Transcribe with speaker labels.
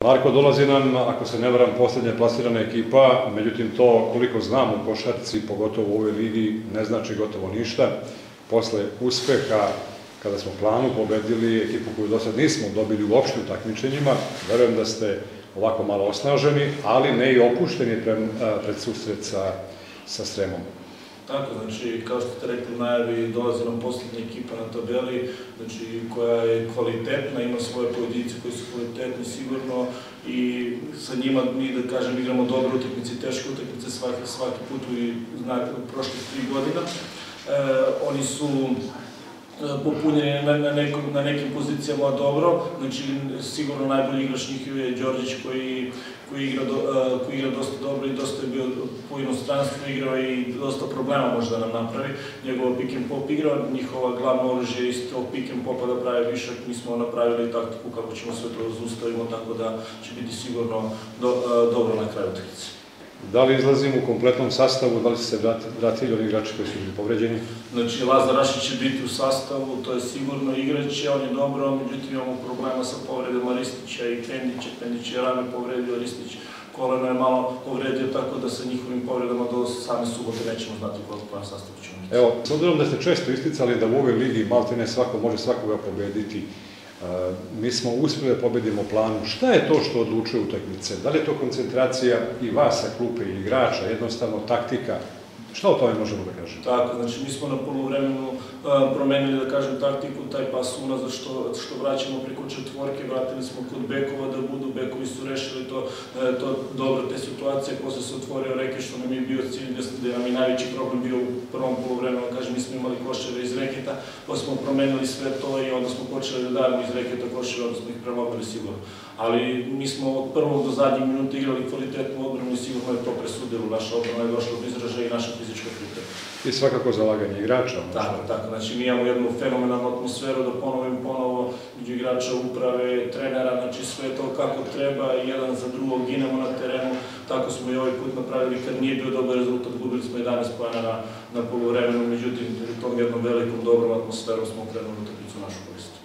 Speaker 1: Marko, dolazi nam, ako se ne varam, poslednja plasirana ekipa, međutim to koliko znam u košarci, pogotovo u ovoj ligi, ne znači gotovo ništa. Posle uspeha, kada smo Planu pobedili, ekipu koju do sad nismo dobili uopšte u takmičenjima, verujem da ste ovako malo osnaženi, ali ne i opušteni pred susret sa Sremom.
Speaker 2: Tako, znači, kao što ste rekli u najavi, dolazi nam poslednja ekipa na tabeli, znači, koja je kvalitetna, ima svoje pojedince koji su kvalitetni sigurno i sa njima mi, da kažem, igramo dobre utakmice i teške utakmice svaki put u prošlih 3 godina. Oni su popunjeni na nekim pozicijama dobro, znači sigurno najbolji igrač njih je Đorđić koji igra dosta dobro i dosta je bio po inostranstvu igrao i dosta problema može da nam napravi. Njegova pick and pop igra, njihova glavna oružje je isto pick and popa da pravi višak, mi smo napravili taktiku kako ćemo sve to zaustavimo, tako da će biti sigurno dobro na kraju utakmice.
Speaker 1: Da li izlazimo u kompletnom sastavu, da li su se vratili oni igrači koji su bili povređeni?
Speaker 2: Znači, Lazar Rašić će biti u sastavu, to je sigurno igraće, on je dobro, međutim imamo problema sa povredama Ristića i Pendića. Pendić je rame povredio, Ristić koleno je malo povredio, tako da sa njihovim povredama do same subote nećemo znati koliko na sastavu ćemo biti.
Speaker 1: Evo, s obzirom da ste često isticali da u ovoj ligi maltene svako može svakoga pobediti, mi smo uspeli da pobedimo Planu. Šta je to što odlučuje utakmice? Da li je to koncentracija i vas sa klupe i igrača, jednostavno taktika? Šta o tome možemo da kažemo?
Speaker 2: Tako, znači mi smo na poluvremenu promenili, da kažem, taktiku, taj pas unazad što vraćamo preko četvorke, vratili smo kod bekova da budu, bekovi su rešili to dobro, te situacije, posle se otvorio reke što nam je bio cilj, gde nam je najveći problem bio u prvom poluvremenu, kažem, mi smo imali koševe iz reketa, posle smo promenili sve to i onda smo počeli da dajemo iz reketa koševe, onda smo ih prelomili sigurno. Ali mi smo od prvog do zadnjeg minuta igrali kvalitetnu odbranu i sigurno je to presudilo. Naša odbrana je došla do izražaja i naša fizička priprema.
Speaker 1: I svakako zalaganje igrača.
Speaker 2: Tako. Znači mi imamo jednu fenomenalnu atmosferu, da ponovim ponovo, među igrača uprave, trenera, znači sve to kako treba, jedan za drugog ginemo na terenu. Tako smo i ovaj put napravili, kad nije bio dobar rezultat, gubili smo 11 poena na poluvremenu, međutim, tom jednom velikom dobrom atmosferom smo okrenuli utakmicu u našu korist.